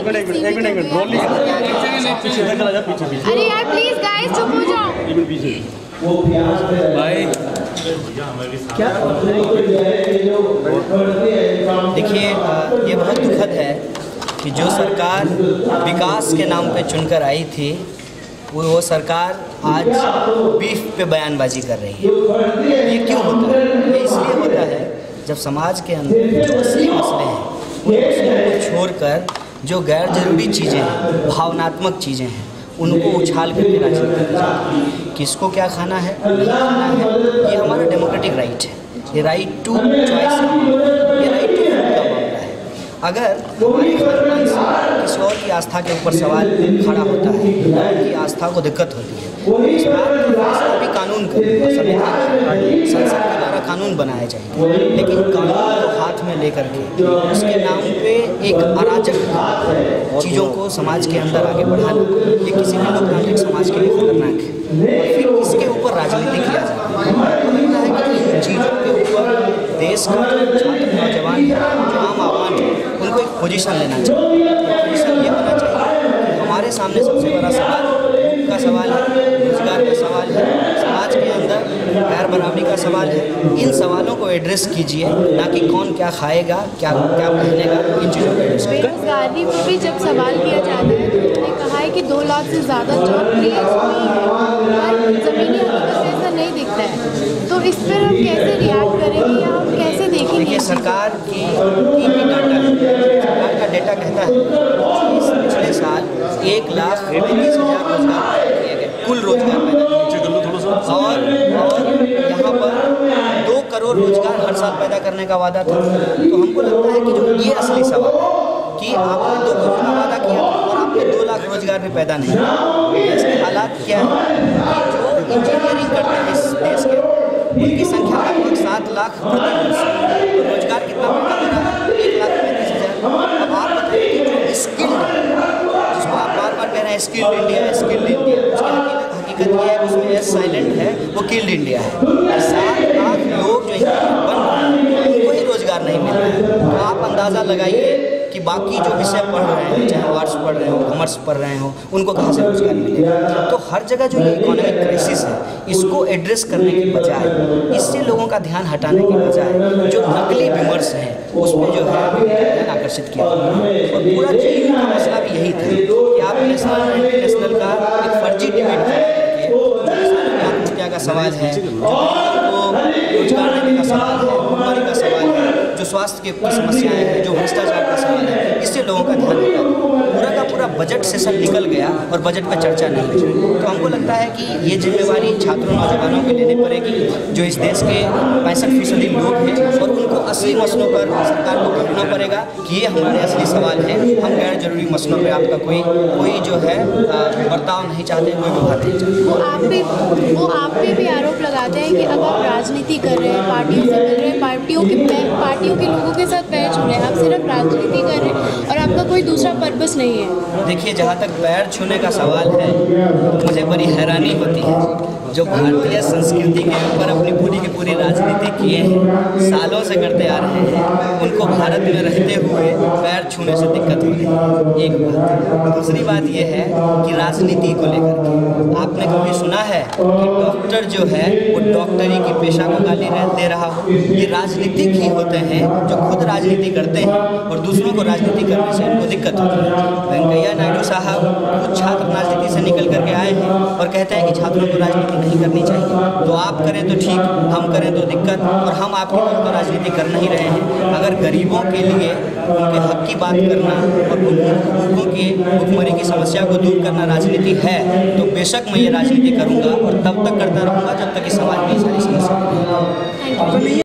Minute role अरे यार please guys चुप हो जाओ। भाई क्या देखिए, ये बहुत दुखद है कि जो सरकार विकास के नाम पे चुनकर आई थी वो सरकार आज बीफ पे बयानबाजी कर रही है। ये क्यों होता है? ये इसलिए होता है जब समाज के अंदर जो असली मसले हैं उन मसलों को छोड़कर जो गैर जरूरी चीज़ें हैं, भावनात्मक चीज़ें हैं, उनको उछाल करके राजनीति की जाती है। किसको क्या खाना है, नहीं खाना है, ये हमारा डेमोक्रेटिक राइट है। ये राइट टू चॉइस है, ये राइट टू फूड का मामला है। अगर हमारे खानपान से किसी और की आस्था के ऊपर सवाल खड़ा होता है, उनकी आस्था को दिक्कत होती है, इस बात का फैसला भी कानून करेगा, संविधान संसद के द्वारा कानून बनाए जाएंगे। लेकिन कानून को हाथ में लेकर के उसके नाम पे एक अराजक चीज़ों को समाज के अंदर आगे बढ़ाना, ये किसी भी लोकतांत्रिक समाज के लिए खतरनाक है। और फिर इसके ऊपर राजनीति किया जाता है। मुझे लगता है कि इन चीज़ों के ऊपर देश का जो छात्र नौजवान है, जो आम आवाम है, उनको एक पोजीशन लेना चाहिए। पोजीशन ये होना चाहिए कि हमारे सामने सबसे बड़ा सवाल भूख का सवाल है, रोजगार का सवाल है, समाज के अंदर गैर बराबरी का सवाल है। इन सवालों को एड्रेस कीजिए, ना कि कौन क्या खाएगा, क्या क्या पहनेगा, इन चीज़ों को एड्रेस कीजिए। बेरोजगारी पर भी जब सवाल किया जाता है तो उन्होंने कहा है कि 2 लाख से ज़्यादा जॉब क्रिएट हुई है, पर ज़मीनी हकीकत में ऐसा नहीं दिखता है। तो इस पर हम कैसे रिएक्ट करेंगे या हम कैसे देखेंगे? देखिए, सरकार की डाटा है, सरकार का डेटा कहता है कि पिछले साल 1,35,000 रोजगार किए गए, कुल रोजगार पैदा किए, और यहाँ पर 2 करोड़ रोजगार हर साल पैदा करने का वादा था। तो हमको लगता है कि जो ये असली सवाल है कि आपने 2 करोड़ का वादा किया और आपने 2 लाख रोजगार भी पैदा नहीं किया। इसके हालात क्या है कि जो इंजीनियरिंग करते हैं इस देश के, उनकी संख्या लगभग 7 लाख प्रति वर्ष, तो रोजगार कितना पैदा कर रहा है? 1,35,000। अब आप बताइए कि जो स्किल्ड, जिसको आप बार बार कह रहे हैं स्किल्ड इंडिया, स्किल्ड इंडिया, उसकी हकीकत ये है, उसमें एस साइलेंट है, वो किल्ड इंडिया है। 7 लाख लोग जो इंजीनियर बन रहे हैं उनको ही रोजगार नहीं मिल रहा है। तो आप अंदाज़ा लगाइए कि बाकी जो विषय पढ़ रहे हैं, चाहे आर्ट्स पढ़ रहे हो, कॉमर्स पढ़ रहे हो, उनको कहाँ से रोजगार मिलेगा? तो हर जगह जो ये इकोनॉमिक क्राइसिस है, इसको एड्रेस करने की बजाय, इससे लोगों का ध्यान हटाने की बजाय जो नकली विमर्श हैं उस पर जो है ध्यान आकर्षित किया। और पूरा चीज़ का मसला भी यही था कि आप नेशनल और इंटरनेशनल का एक फर्जी डिबेट करके आत्महत्या का सवाल है, जो रोजगार देने का सवाल है, भुखमरी का सवाल है, जो स्वास्थ्य की समस्याएं हैं, जो भ्रष्टाचार का सवाल है, इससे लोगों का ध्यान हटा। पूरा का पूरा बजट सेशन निकल गया और बजट पर चर्चा नहीं हुई। तो हमको लगता है कि ये जिम्मेवारी छात्रों नौजवानों को लेनी पड़ेगी, जो इस देश के 65% लोग हैं, और उनको असली मसलों पर सरकार को कहना पड़ेगा कि ये हमारे असली सवाल हैं। हम गैर जरूरी मसलों पर आपका कोई जो है बर्ताव नहीं चाहते, कोई विवाद नहीं चाहते। वो आप पे भी आरोप लगाते हैं कि अब आप राजनीति कर रहे हैं, पार्टियों से मिल रहे हैं, पार्टियों के लोगों के साथ पैर छू रहे हैं, आप सिर्फ राजनीति कर रहे हैं और आपका कोई दूसरा पर्पस नहीं है। देखिए, जहाँ तक पैर छूने का सवाल है, मुझे बड़ी हैरानी होती है जो भारतीय संस्कृति के ऊपर अपनी पूरी की पूरी राजनीति किए हैं, सालों से करते आ रहे हैं, उनको भारत में रहते हुए पैर छूने से दिक्कत हो रही है। एक बात। दूसरी बात यह है कि राजनीति को लेकर के आपने कभी सुना है कि डॉक्टर जो है वो डॉक्टरी की पेशा को गाली दे रहा हो? ये राजनीतिक ही होते हैं जो खुद राजनीति करते हैं और दूसरों को राजनीति करने से इनको दिक्कत होती है। वेंकैया नायडू साहब कुछ छात्र राजनीति से निकल करके आए हैं और कहते हैं कि छात्रों को राजनीति नहीं करनी चाहिए। तो आप करें तो ठीक, हम करें तो दिक्कत, और हम आपकी तरह तो राजनीति कर नहीं रहे हैं। अगर गरीबों के लिए उनके हक की बात करना और भूखों की भूखमरी की समस्या को दूर करना राजनीति है, तो बेशक मैं ये राजनीति करूँगा और तब तक करता रहूँगा जब तक कि समाज में ये सारी समस्या।